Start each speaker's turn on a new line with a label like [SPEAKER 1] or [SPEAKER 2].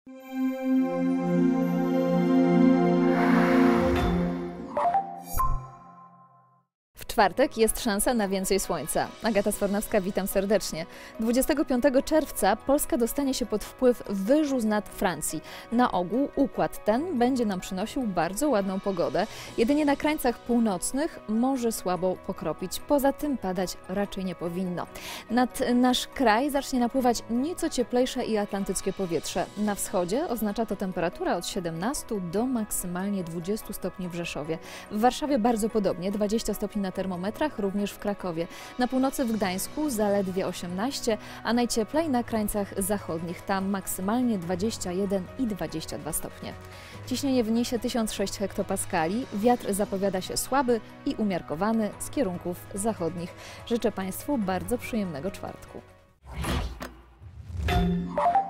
[SPEAKER 1] W czwartek jest szansa na więcej słońca. Agata Sfornowska, witam serdecznie. 25 czerwca Polska dostanie się pod wpływ wyżu z nad Francji. Na ogół układ ten będzie nam przynosił bardzo ładną pogodę. Jedynie na krańcach północnych może słabo pokropić. Poza tym padać raczej nie powinno. Nad nasz kraj zacznie napływać nieco cieplejsze i atlantyckie powietrze. Na wschodzie oznacza to temperatura od 17 do maksymalnie 20 stopni w Rzeszowie. W Warszawie bardzo podobnie, 20 stopni na termometrach, również w Krakowie. Na północy w Gdańsku zaledwie 18, a najcieplej na krańcach zachodnich. Tam maksymalnie 21 i 22 stopnie. Ciśnienie wyniesie 1006 hektopaskali, wiatr zapowiada się słaby i umiarkowany z kierunków zachodnich. Życzę Państwu bardzo przyjemnego czwartku.